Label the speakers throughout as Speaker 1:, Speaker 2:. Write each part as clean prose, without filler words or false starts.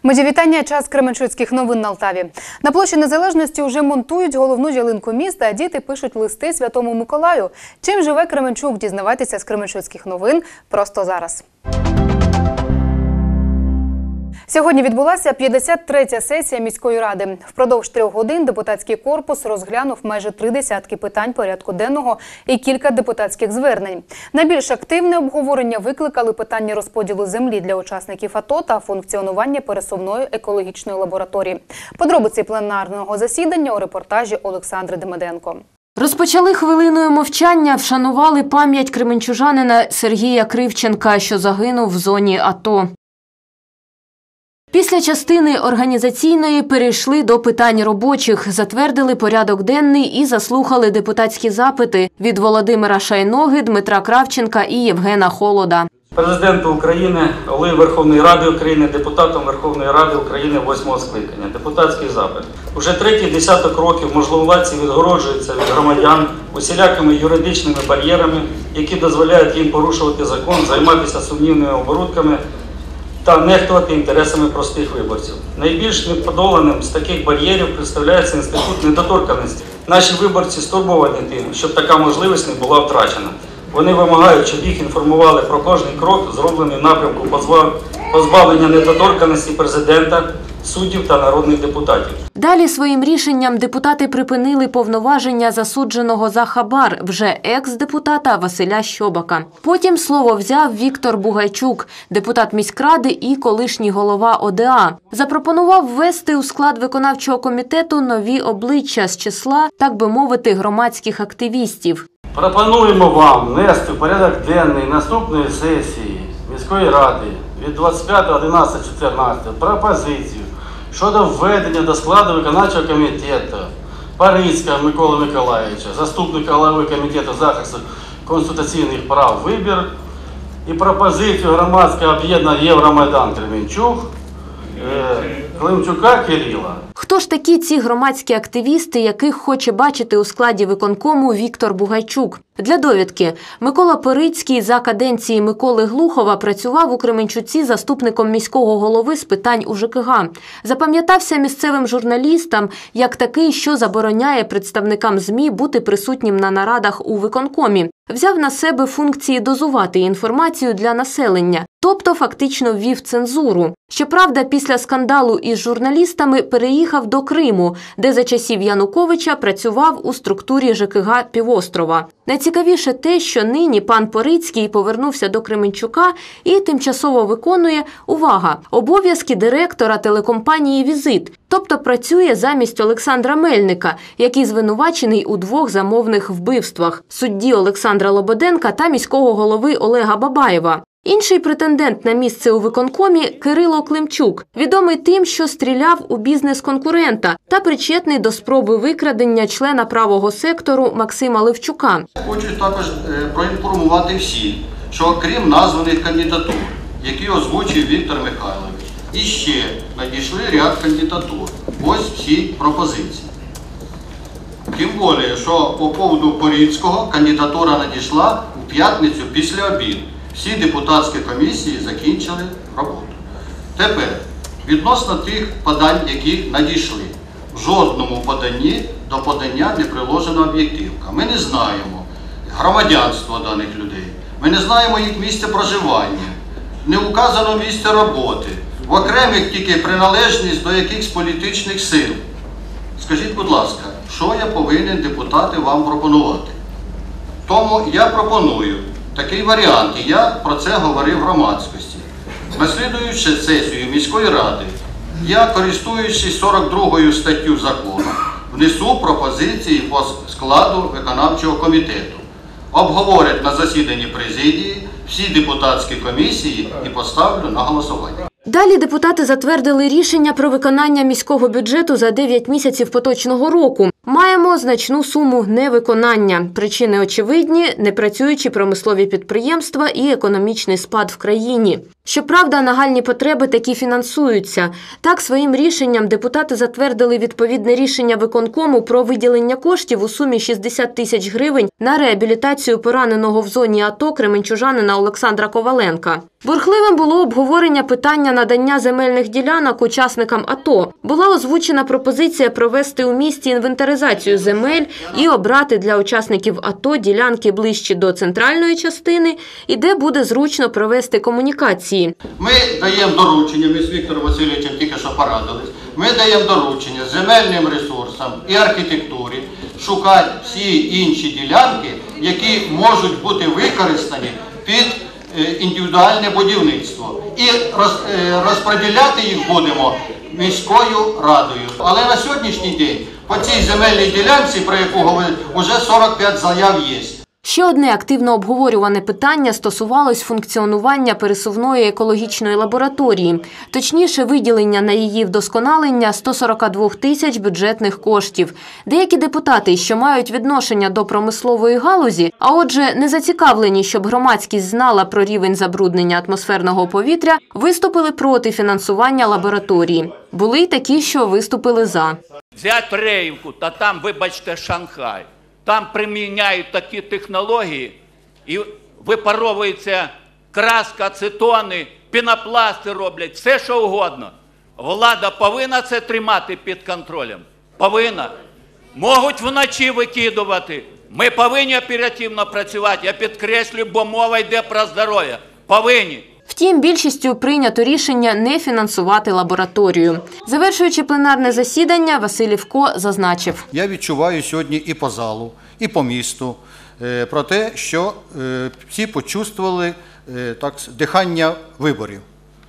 Speaker 1: Мої вітання. Час кременчуцьких новин на Алтаві. На площі Незалежності вже монтують головну ялинку міста, а діти пишуть листи Святому Миколаю. Чим живе Кременчук? Дізнавайтеся з кременчуцьких новин просто зараз. Сьогодні відбулася 53-я сесія міської ради. Впродовж 3 годин депутатський корпус розглянув майже 30 питань порядку денного і кілька депутатських звернень. Найбільш активне обговорення викликали питання розподілу землі для учасників АТО та функціонування пересувної екологічної лабораторії. Подробиці пленарного засідання у репортажі Олександри Демиденко.
Speaker 2: Розпочали хвилиною мовчання, вшанували пам'ять кременчужанина Сергія Кривченка, що загинув в зоні АТО. Після частини організаційної перейшли до питань робочих, затвердили порядок денний і заслухали депутатські запити від Володимира Шайноги, Дмитра Кравченка і Євгена Холода.
Speaker 3: Президенту України, голові Верховної Ради України, депутатам Верховної Ради України 8-го скликання. Депутатський запит. Уже третій десяток років можновладці відгороджуються від громадян усілякими юридичними бар'єрами, які дозволяють їм порушувати закон, займатися сумнівними оборудками та нехтувати інтересами простих виборців. Найбільш неподоланим з таких бар'єрів представляється інститут недоторканності. Наші виборці стурбовані тим, щоб така можливість не була втрачена. Вони вимагають, щоб їх інформували про кожний крок, зроблений в напрямку позбавлення недоторканності президента, суддів та народних депутатів.
Speaker 2: Далі своїм рішенням депутати припинили повноваження засудженого за хабар, вже екс-депутата Василя Щобака. Потім слово взяв Віктор Бугайчук, депутат міськради і колишній голова ОДА. Запропонував ввести у склад виконавчого комітету нові обличчя з числа, так би мовити, громадських активістів.
Speaker 4: Пропонуємо вам внести в порядок денний наступної сесії міської ради від 25.11.14 пропозицію щодо введення до складу виконавчого комітету Парицького Миколи Миколайовича, заступника голови комітету захисту конституційних прав «Вибір», і пропозицію громадського об'єднання «Євромайдан Кременчук» Климчука Кирила.
Speaker 2: Хто ж такі ці громадські активісти, яких хоче бачити у складі виконкому Віктор Бугайчук? Для довідки, Микола Парицький за каденції Миколи Глухова працював у Кременчуці заступником міського голови з питань УЖКГ. Запам'ятався місцевим журналістам як такий, що забороняє представникам ЗМІ бути присутнім на нарадах у виконкомі. Взяв на себе функції дозувати інформацію для населення, тобто фактично ввів цензуру. Щоправда, після скандалу із журналістами переїхав до Криму, де за часів Януковича працював у структурі ЖКГ Півострова. Найцікавіше те, що нині пан Парицький повернувся до Кременчука і тимчасово виконує, увага, обов'язки директора телекомпанії «Візит», тобто працює замість Олександра Мельника, який звинувачений у 2 замовних вбивствах – судді Олександра Лободенка та міського голови Олега Бабаєва. Інший претендент на місце у виконкомі – Кирило Климчук, відомий тим, що стріляв у бізнес-конкурента та причетний до спроби викрадення члена правого сектору Максима Левчука.
Speaker 5: Хочу також проінформувати всіх, що крім названих кандидатур, які озвучив Віктор Михайлович, іще надійшли ряд кандидатур. Ось всі пропозиції. Тим більше, що по поводу Парицького кандидатура надійшла у п'ятницю після обіду. Всі депутатські комісії закінчили роботу. Тепер, відносно тих подань, які надійшли, в жодному поданні до подання не приложена об'єктивка. Ми не знаємо громадянство даних людей, ми не знаємо їх місце проживання, не указано місце роботи, в окремих тільки приналежність до якихось політичних сил. Скажіть, будь ласка, що я повинен, депутати, вам пропонувати? Тому я пропоную такий варіант, і я про це говорив громадськості. Наслідуючи сесію міської ради, я, користуючись 42-ю статтю закону, внесу пропозиції по складу виконавчого комітету. Обговорять на засіданні президії всі депутатські комісії і поставлю на голосування.
Speaker 2: Далі депутати затвердили рішення про виконання міського бюджету за 9 місяців поточного року. Маємо значну суму невиконання. Причини очевидні – непрацюючі промислові підприємства і економічний спад в країні. Щоправда, нагальні потреби таки фінансуються. Так, своїм рішенням депутати затвердили відповідне рішення виконкому про виділення коштів у сумі 60 тисяч гривень на реабілітацію пораненого в зоні АТО кременчужанина Олександра Коваленка. Бурхливим було обговорення питання надання земельних ділянок учасникам АТО. Була озвучена пропозиція провести у місті інвентаризацію земель і обрати для учасників АТО ділянки ближчі до центральної частини і де буде зручно провести комунікації.
Speaker 5: Ми даємо доручення, ми з Віктором Васильовичем тільки що порадились, ми даємо доручення земельним ресурсам і архітектурі шукати всі інші ділянки, які можуть бути використані під індивідуальне будівництво. І розподіляти їх будемо міською радою. Але на сьогоднішній день по цій земельній ділянці, про яку говорять, вже 45 заяв є.
Speaker 2: Ще одне активно обговорюване питання стосувалось функціонування пересувної екологічної лабораторії. Точніше, виділення на її вдосконалення 142 тисяч бюджетних коштів. Деякі депутати, що мають відношення до промислової галузі, а отже не зацікавлені, щоб громадськість знала про рівень забруднення атмосферного повітря, виступили проти фінансування лабораторії. Були й такі, що виступили за.
Speaker 6: Взять Рейвку, та там, вибачте, Шанхай. Там приміняють такі технології і випаровується краска, ацетони, пінопласти роблять, все що угодно. Влада повинна це тримати під контролем? Повинна. Можуть вночі викидувати. Ми повинні оперативно працювати, я підкреслюю, бо мова йде про здоров'я. Повинні.
Speaker 2: Втім, більшістю прийнято рішення не фінансувати лабораторію. Завершуючи пленарне засідання, Василь Івко зазначив.
Speaker 7: Я відчуваю сьогодні і по залу, і по місту про те, що всі почувствували дихання виборів.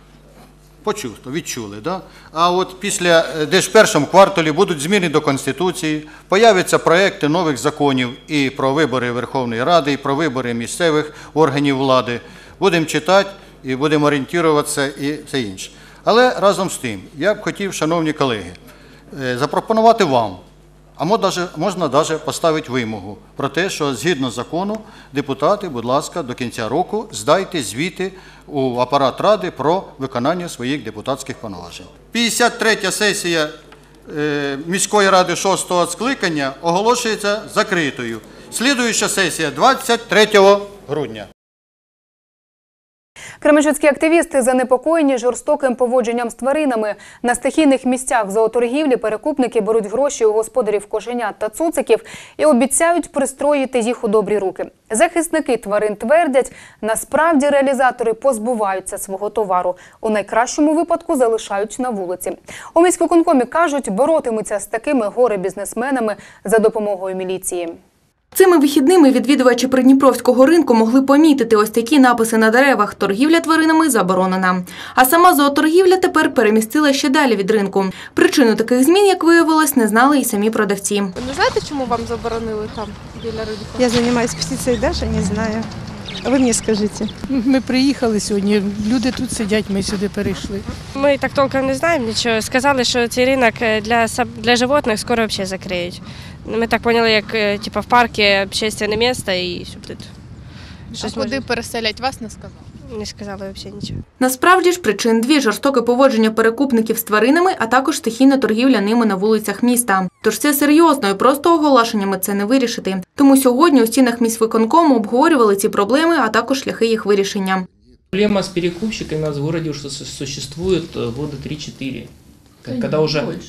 Speaker 7: Відчули, да? А от після, десь в першому кварталі будуть зміни до Конституції, появляться проекти нових законів і про вибори Верховної Ради, і про вибори місцевих органів влади. Будемо читати і будемо орієнтуватися і все інше. Але разом з тим, я б хотів, шановні колеги, запропонувати вам, а можна навіть поставити вимогу про те, що згідно закону депутати, будь ласка, до кінця року здайте звіти у апарат Ради про виконання своїх депутатських повноважень. 53-я сесія міської ради 6-го скликання оголошується закритою. Слідуюча сесія 23 грудня.
Speaker 1: Кременчуцькі активісти занепокоєні жорстоким поводженням з тваринами. На стихійних місцях зооторгівлі перекупники беруть гроші у господарів кошенят та цуциків і обіцяють пристроїти їх у добрі руки. Захисники тварин твердять, насправді реалізатори позбуваються свого товару. У найкращому випадку залишають на вулиці. У міськвиконкомі кажуть, боротимуться з такими горе-бізнесменами за допомогою міліції.
Speaker 8: Цими вихідними відвідувачі Придніпровського ринку могли помітити ось такі написи на деревах «Торгівля тваринами заборонена». А сама зооторгівля тепер перемістила ще далі від ринку. Причину таких змін, як виявилось, не знали і самі продавці.
Speaker 9: Ви не знаєте, чому вам заборонили там біля ринку?
Speaker 10: Я займаюся птицею, навіть не знаю. А ви мені скажіть.
Speaker 11: Ми приїхали сьогодні, люди тут сидять, ми сюди перейшли.
Speaker 12: Ми так толком не знаємо нічого. Сказали, що цей ринок для животних скоро взагалі закриють. Ми так поняли, як в парку общественне місце і щоб тут
Speaker 9: щось куди переселять, вас не сказали?
Speaker 12: Не сказали взагалі нічого.
Speaker 8: Насправді ж причин дві – жорстоке поводження перекупників з тваринами, а також стихійна торгівля ними на вулицях міста. Тож це серйозно і просто оголошеннями це не вирішити. Тому сьогодні у стінах міськвиконкому обговорювали ці проблеми, а також шляхи їх вирішення.
Speaker 13: Проблема с перекупщиками у нас в городе уже существует года 3-4. Когда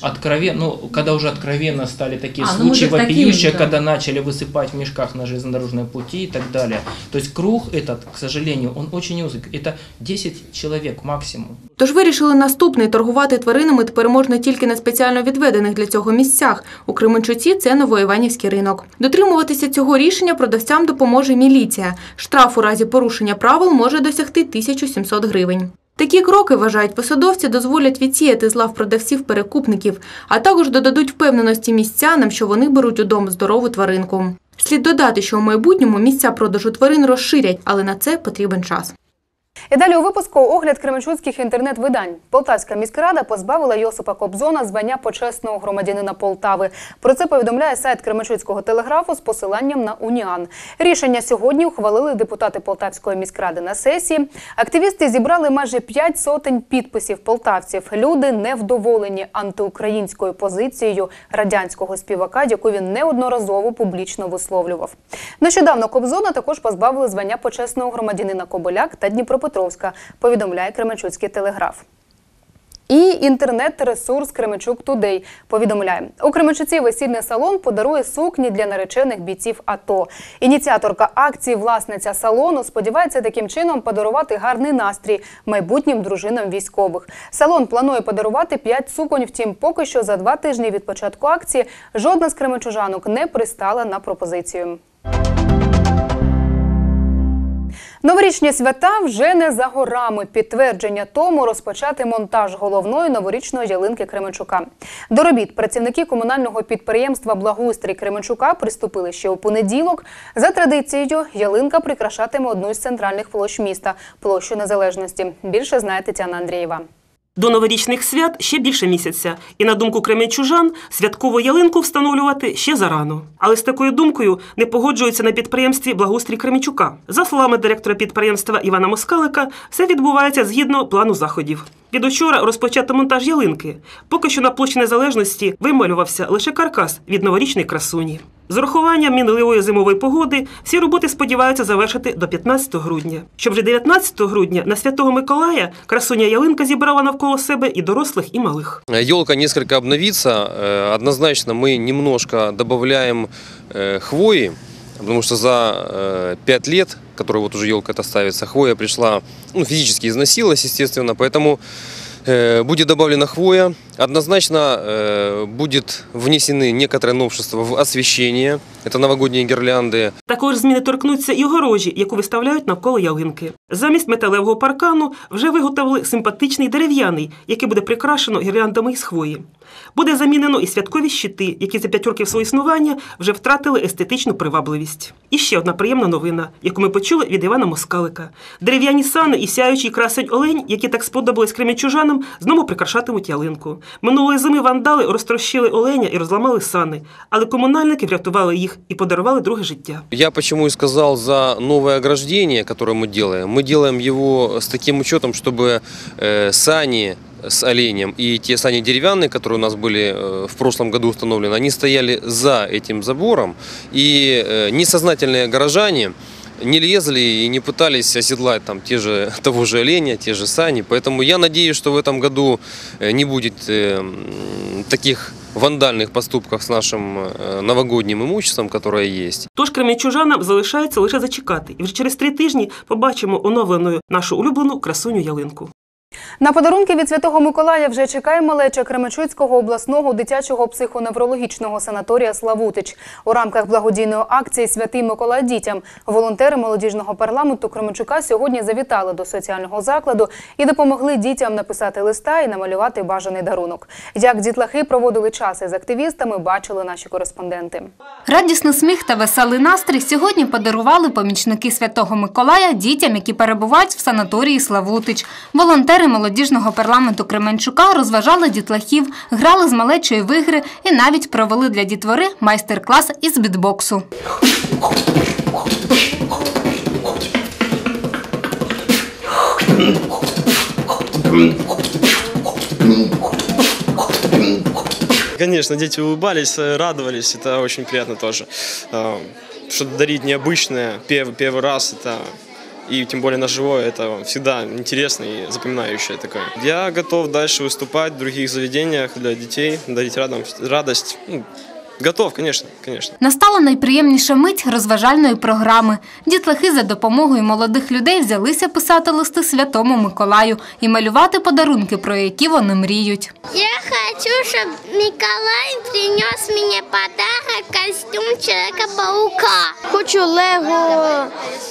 Speaker 13: уже откровенно стали такие случаи вопиющие, когда начали высыпать в мешках на железнодорожные пути и так далее. То есть круг этот, к сожалению, он очень узкий. Это 10 человек максимум.
Speaker 8: Тож вирішили наступний – торгувати тваринами тепер можна тільки на спеціально відведених для цього місцях. У Кременчуці – це Новоіванівський ринок. Дотримуватися цього рішення продавцям допоможе міліція. Штраф у разі порушення правил може досягти 1700 гривень. Такі кроки, вважають посадовці, дозволять відсіяти з лав продавців-перекупників, а також додадуть впевненості містянам, що вони беруть у дом здорову тваринку. Слід додати, що у майбутньому місця продажу тварин розширять, але на це потрібен час.
Speaker 1: І далі у випуску огляд кременчуцьких інтернет-видань. Полтавська міськрада позбавила Йосипа Кобзона звання почесного громадянина Полтави. Про це повідомляє сайт Кременчуцького телеграфу з посиланням на Уніан. Рішення сьогодні ухвалили депутати Полтавської міськради на сесії. Активісти зібрали майже 500 підписів полтавців. Люди невдоволені антиукраїнською позицією радянського співака, яку він неодноразово публічно висловлював. Нещодавно Кобзона також позбавили звання почесного громадянина Кобиляк та Дніпропетровської Островська, повідомляє Кременчуцький телеграф. І інтернет-ресурс Кременчук Тудей повідомляє, у Кременчуці весільний салон подарує сукні для наречених бійців АТО. Ініціаторка акції, власниця салону, сподівається таким чином подарувати гарний настрій майбутнім дружинам військових. Салон планує подарувати 5 суконь, втім поки що за 2 тижні від початку акції жодна з кременчужанок не пристала на пропозицію. Новорічні свята вже не за горами. Підтвердження тому розпочати монтаж головної новорічної ялинки Кременчука. До робіт працівники комунального підприємства «Благоустрій» Кременчука приступили ще у понеділок. За традицією, ялинка прикрашатиме одну з центральних площ міста – площу Незалежності. Більше знає Тетяна Андрієва.
Speaker 14: До новорічних свят ще більше місяця. І на думку кременчужан, святкову ялинку встановлювати ще зарано. Але з такою думкою не погоджуються на підприємстві «Благоустрій» Кременчука. За словами директора підприємства Івана Москалика, все відбувається згідно плану заходів. Від учора розпочато монтаж ялинки. Поки що на площі Незалежності вималювався лише каркас від новорічної красуні. З урахуванням мінливої зимової погоди всі роботи сподіваються завершити до 15 грудня. Щоб вже 19 грудня на Святого Миколая красуня ялинка зібрала навколо себе і дорослих, і малих.
Speaker 15: Елка несколько обновится. Однозначно мы немножко добавляем хвои, потому что за 5 лет, которые вот уже елка эта ставится, хвоя пришла, физически износилась, естественно, поэтому будет добавлена хвоя. Однозначно будет внесены некоторые новшества в освещение. Это новогодние гирлянды.
Speaker 14: Також зміни торкнуться і огорожі, яку виставляють навколо ялинки. Замість металевого паркану вже виготовили симпатичний дерев'яний, який буде прикрашено гірляндами із хвої. Буде замінено і святкові щити, які за 5 років свого існування вже втратили естетичну привабливість. І ще одна приємна новина, яку ми почули від Івана Москалика. Дерев'яні сани і сяючий красень олень, які так сподобались кременчужанам, знову прикрашатимуть ялинку. Минулої зими вандали розтрощили оленя і розламали сани, але комунальники врятували їх и подаровали друге життя.
Speaker 15: Я почему и сказал за новое ограждение, которое мы делаем. Мы делаем его с таким учетом, чтобы сани с оленем и те сани деревянные, которые у нас были в прошлом году установлены, они стояли за этим забором, и несознательные горожане не лезли и не пытались оседлать там того же оленя, те же сани. Поэтому я надеюсь, что в этом году не будет таких вандальних поступках з нашим новогоднім імуществом, яке є.
Speaker 14: Тож кременчужанам залишається лише зачекати. І вже через 3 тижні побачимо оновленою нашу улюблену красуню ялинку.
Speaker 1: На подарунки від Святого Миколая вже чекає малеча Кременчуцького обласного дитячого психоневрологічного санаторія «Славутич». У рамках благодійної акції «Святий Миколай дітям» волонтери молодіжного парламенту Кременчука сьогодні завітали до соціального закладу і допомогли дітям написати листа і намалювати бажаний дарунок. Як дітлахи проводили час із активістами, бачили наші кореспонденти.
Speaker 16: Радісний сміх та веселий настрій сьогодні подарували помічники Святого Миколая дітям, які перебувають в санаторії «Славутич». Волонтери молодіжного парламенту Кременчука розважали дітлахів, грали з малечою в ігри і навіть провели для дітвори майстер-клас із бітбоксу.
Speaker 17: Конечно, дети улыбались, радовались, это очень приятно тоже. Что-то дарить необычное, первый раз, это... И тем более на живое, это всегда интересно и запоминающее такое. Я готов дальше выступать в других заведениях для детей, дарить радость. Готов, конечно.
Speaker 16: Настала найприємніша мить розважальної програми. Дітлахи за допомогою молодих людей взялися писати листи Святому Миколаю і малювати подарунки, про які вони мріють.
Speaker 18: Я хочу, щоб Миколай принес мені подарок, костюм Человека-паука.
Speaker 19: Хочу Лего,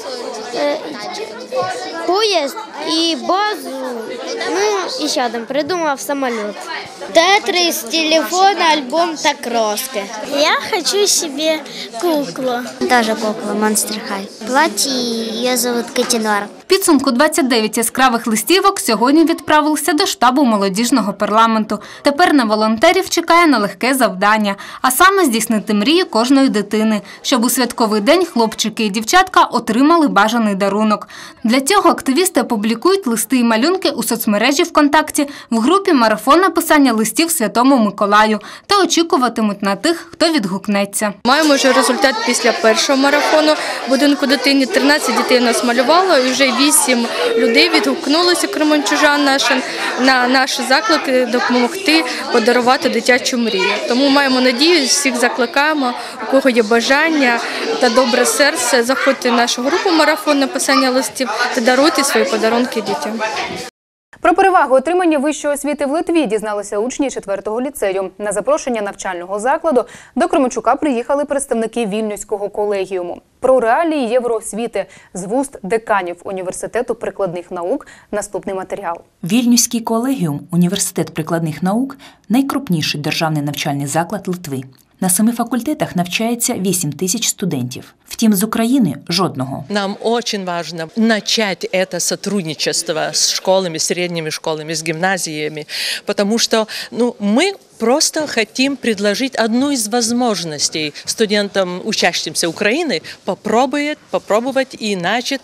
Speaker 19: поїзд і базу, і ще там придумав самоліт.
Speaker 18: Тетрис, телефон, альбом та кроски.
Speaker 19: Я хочу себе куклу.
Speaker 18: Тоже кукла Monster High. Платье, ее зовут Катинор.
Speaker 16: В підсумку 29 яскравих листівок сьогодні відправилися до штабу молодіжного парламенту. Тепер на волонтерів чекає нелегке завдання, а саме здійснити мрію кожної дитини, щоб у святковий день хлопчики і дівчатка отримали бажаний дарунок. Для цього активісти опублікували публікують листи і малюнки у соцмережі ВКонтакті, в групі «Марафон написання листів Святому Миколаю» та очікуватимуть на тих, хто відгукнеться.
Speaker 20: Маємо вже результат після першого марафону будинку дитині. 13 дітей нас малювало і вже 8 людей відгукнулося, кременчужан нашим, на наші заклики допомогти подарувати дитячу мрію. Тому маємо надію, всіх закликаємо, у кого є бажання та добре серце, заходьте в нашу групу «Марафон написання листів» та даруйте свої подарунки дітям.
Speaker 1: Про перевагу отримання вищої освіти в Литві дізналися учні 4-го ліцею. На запрошення навчального закладу до Кременчука приїхали представники Вільнюського колегіуму. Про реалії євроосвіти з вуст деканів Університету прикладних наук наступний матеріал.
Speaker 21: Вільнюський колегіум – Університет прикладних наук – найкрупніший державний навчальний заклад Литви. На 7 факультетах навчається 8 тисяч студентів. Втім, з України – жодного.
Speaker 22: Нам очень важно начать это сотрудничество с школами, средними школами, с гимназиями, потому что мы просто хотим предложить одну из возможностей студентам, учащимся Украины, попробовать и начать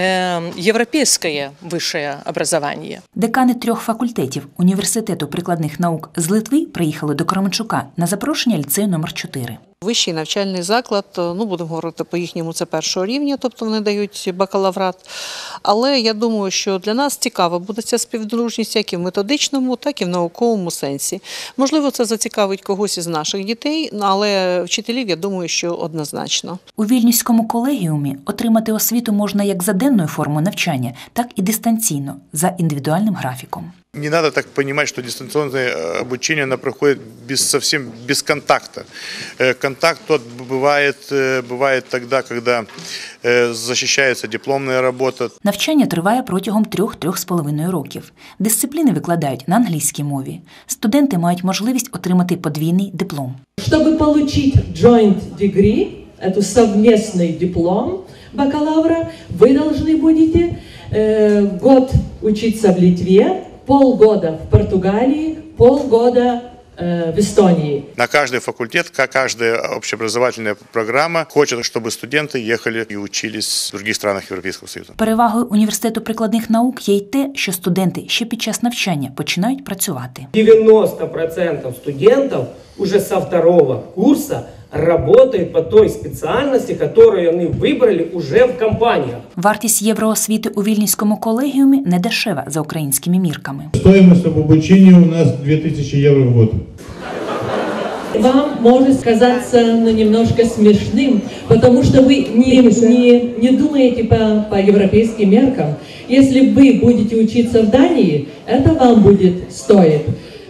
Speaker 22: европейское высшее образование.
Speaker 21: Декани 3 факультетів Університету прикладних наук з Литви приїхали до Кременчука на запрошення ліцею номер 4.
Speaker 23: Вищий навчальний заклад, будемо говорити по-їхньому, це першого рівня, тобто вони дають бакалаврат. Але я думаю, що для нас цікава буде ця співдружність як і в методичному, так і в науковому сенсі. Можливо, це зацікавить когось із наших дітей, але вчителів, я думаю, що однозначно.
Speaker 21: У Вільнюському колегіумі отримати освіту можна як за денною формою навчання, так і дистанційно, за індивідуальним графіком.
Speaker 24: Не надо так понимать, что дистанционное обучение оно проходит совсем без контакта. Контакт тот бывает тогда, когда защищается дипломная работа.
Speaker 21: Навчання триває протягом 3-3,5 років. Дисципліни викладають на англійській мові. Студенти мають можливість отримати подвійний диплом.
Speaker 25: Щоб отримати joint degree, это совместный диплом бакалавра, вы должны будете год учиться в Литве, полгода в Португалии, полгода в Эстонии.
Speaker 24: На каждый факультет, каждая общеобразовательная программа хочет, чтобы студенты ехали и учились в других странах Європейського Союзу.
Speaker 21: Перевагою Університету прикладних наук є й те, що студенти ще під час навчання починають працювати.
Speaker 25: 90% студентов уже со 2-го курса работают по той спеціальності, яку вони вибрали уже в компаніях.
Speaker 21: Вартість євроосвіти у Вільнюському колегіумі не дешева за українськими мірками.
Speaker 26: Стоимость обучения у нас 2000 евро в год.
Speaker 25: Вам может казаться немножко смешным, потому что вы не думаете по европейским меркам. Если вы будете учиться в Дании, это вам будет стоить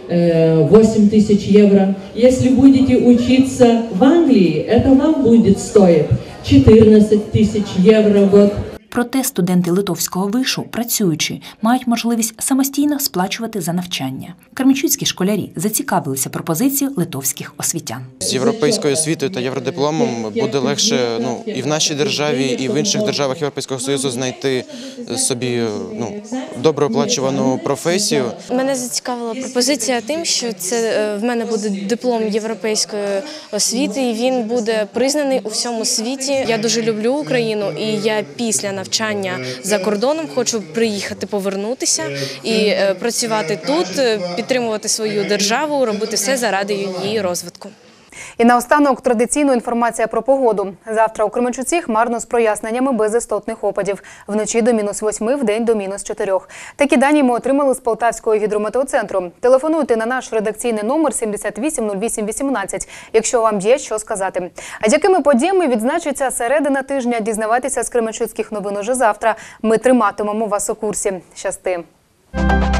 Speaker 25: 8 тысяч евро. Если будете учиться в Англии, это вам будет стоить 14 тысяч евро в год.
Speaker 21: Проте студенти Литовського вишу, працюючи, мають можливість самостійно сплачувати за навчання. Кременчуцькі школярі зацікавилися пропозицією литовських освітян.
Speaker 27: З європейською освітою та євродипломом буде легше і в нашій державі, і в інших державах Європейського Союзу знайти собі добре оплачувану професію.
Speaker 28: Мене зацікавила пропозиція тим, що це в мене буде диплом європейської освіти, і він буде признаний у всьому світі. Я дуже люблю Україну, і я після навчання за кордоном хочу приїхати, повернутися і працювати тут, підтримувати свою державу, робити все заради її розвитку.
Speaker 1: І наостанок традиційна інформація про погоду. Завтра у Кременчуці хмарно з проясненнями без істотних опадів. Вночі до -8, вдень до -4. Такі дані ми отримали з Полтавського гідрометеоцентру. Телефонуйте на наш редакційний номер 78 08 18, якщо вам є що сказати. А якими подіями відзначиться середина тижня, дізнавайтеся з кременчуцьких новин уже завтра. Ми триматимемо вас у курсі. Щасти!